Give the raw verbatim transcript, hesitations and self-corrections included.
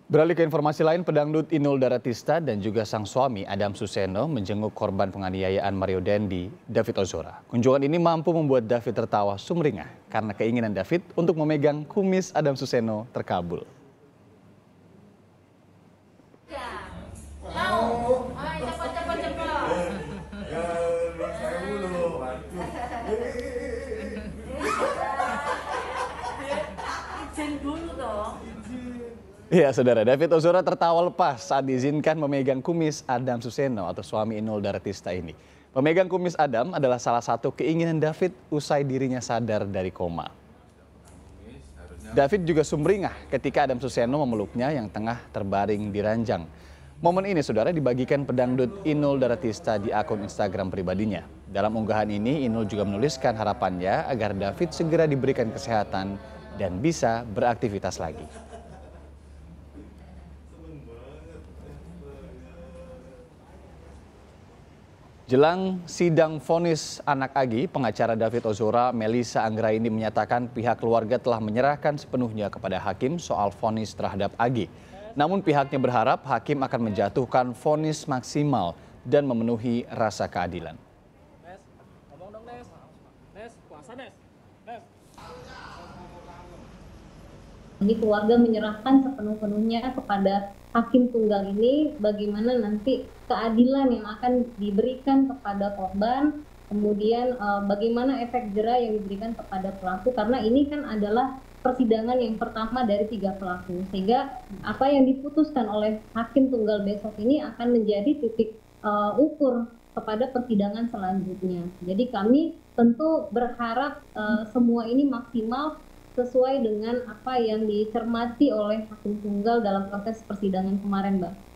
Beralih ke informasi lain, pedangdut Inul Daratista dan juga sang suami Adam Suseno menjenguk korban penganiayaan Mario Dandi, David Ozora. Kunjungan ini mampu membuat David tertawa sumringah karena keinginan David untuk memegang kumis Adam Suseno terkabul. Iya, saudara, David Ozora tertawa lepas saat diizinkan memegang kumis Adam Suseno atau suami Inul Daratista ini. Memegang kumis Adam adalah salah satu keinginan David usai dirinya sadar dari koma. David juga sumringah ketika Adam Suseno memeluknya yang tengah terbaring di ranjang. Momen ini, saudara, dibagikan pedangdut Inul Daratista di akun Instagram pribadinya. Dalam unggahan ini, Inul juga menuliskan harapannya agar David segera diberikan kesehatan dan bisa beraktivitas lagi. Jelang sidang vonis anak Agi, pengacara David Ozora, Melissa Anggraini menyatakan pihak keluarga telah menyerahkan sepenuhnya kepada hakim soal vonis terhadap Agi. Namun pihaknya berharap hakim akan menjatuhkan vonis maksimal dan memenuhi rasa keadilan. Jadi keluarga menyerahkan sepenuh-penuhnya kepada hakim tunggal ini bagaimana nanti keadilan yang akan diberikan kepada korban, kemudian e, bagaimana efek jera yang diberikan kepada pelaku, karena ini kan adalah persidangan yang pertama dari tiga pelaku, sehingga apa yang diputuskan oleh hakim tunggal besok ini akan menjadi titik e, ukur kepada persidangan selanjutnya. Jadi kami tentu berharap e, semua ini maksimal sesuai dengan apa yang dicermati oleh hakim tunggal dalam proses persidangan kemarin, Mbak.